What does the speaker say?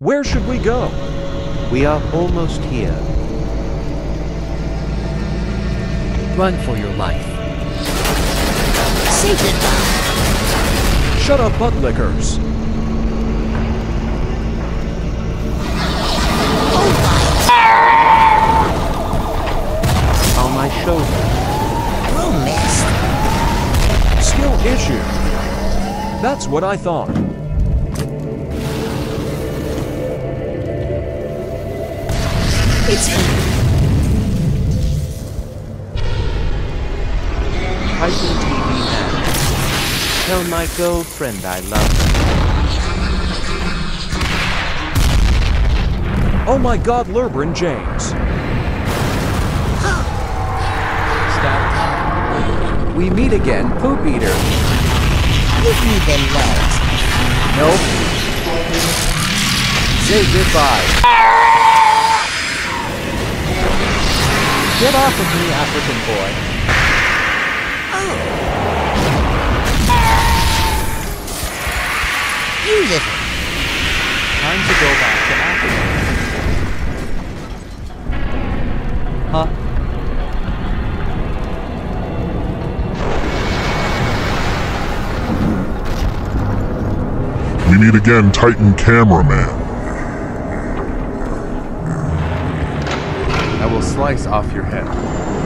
Where should we go? We are almost here. Run for your life. Say goodbye. Shut up, butt lickers. On my shoulder. We'll miss. Skill issue. That's what I thought. It's here. Titan TV man. Tell my girlfriend I love her. Oh my God, Lurbryn James. Stop. We meet again, Poop Eater. Give me them legs. Nope. Say goodbye. Get off of me, African boy. Beautiful. Time to go back to Africa. Huh? We meet again, Titan Cameraman. I will slice off your head.